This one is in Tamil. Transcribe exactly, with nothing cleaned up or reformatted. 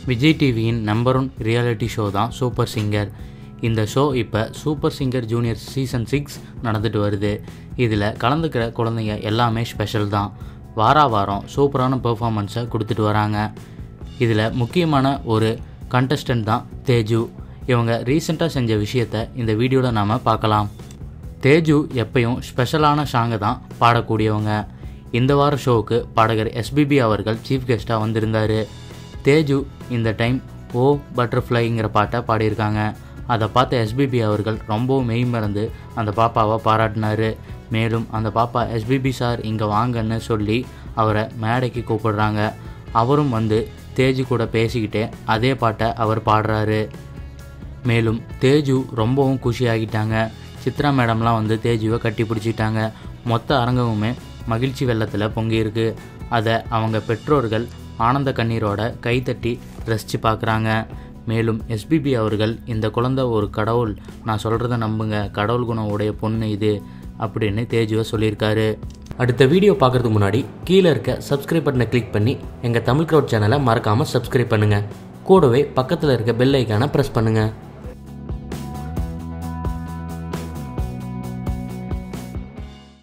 விஜய் டிவியின் நம்பர் ஒன் ரியாலிட்டி ஷோ தான் சூப்பர் சிங்கர். இந்த ஷோ இப்போ super singer junior season six நடந்துட்டு வருது. இதில் கலந்துக்கிற குழந்தைங்க எல்லாமே ஸ்பெஷல் தான். வார வாரம் சூப்பரான பெர்ஃபார்மன்ஸை கொடுத்துட்டு வராங்க. இதில் முக்கியமான ஒரு கண்டஸ்டன்ட் தான் தேஜு. இவங்க ரீசெண்டாக செஞ்ச விஷயத்தை இந்த வீடியோவில் நாம் பார்க்கலாம். தேஜு எப்பயும் ஸ்பெஷலான சாங்கை தான் பாடக்கூடியவங்க. இந்த வார ஷோவுக்கு பாடகர் எஸ்பிபி அவர்கள் சீஃப் கெஸ்ட்டாக வந்திருந்தார். தேஜு இந்த டைம் ஓ பட்டர்ஃப்ளைங்கிற பாட்டை பாடியிருக்காங்க. அதை பார்த்த எஸ்பிபி அவர்கள் ரொம்பவும் மெய் மறந்து அந்த பாப்பாவை பாராட்டினார். மேலும் அந்த பாப்பா எஸ்பிபி சார் இங்கே வாங்கன்னு சொல்லி அவரை மேடைக்கு கூப்பிடுறாங்க. அவரும் வந்து தேஜு கூட பேசிக்கிட்டே அதே பாட்டை அவர் பாடுறாரு. மேலும் தேஜு ரொம்பவும் குஷியாகிட்டாங்க. சித்ரா மேடம்லாம் வந்து தேஜுவை கட்டி பிடிச்சிட்டாங்க. மொத்த அரங்கமுமே மகிழ்ச்சி வெள்ளத்தில் பொங்கியிருக்கு. அதை அவங்க பெற்றோர்கள் ஆனந்த கண்ணீரோட கைத்தட்டி ரசித்து பார்க்குறாங்க. மேலும் எஸ்பிபி அவர்கள் இந்த குழந்தை ஒரு கடவுள், நான் சொல்கிறத நம்புங்க, கடவுள் குணம் உடைய பொண்ணு இது அப்படின்னு தேஜுவை சொல்லியிருக்காரு. அடுத்த வீடியோ பார்க்குறதுக்கு முன்னாடி கீழே இருக்க சப்ஸ்கிரைப் பட்டனை கிளிக் பண்ணி எங்கள் தமிழ் க்ரௌட் சேனலை மறக்காமல் சப்ஸ்கிரைப் பண்ணுங்கள். கூடவே பக்கத்தில் இருக்க பெல் ஐக்கானை ப்ரெஸ் பண்ணுங்கள்.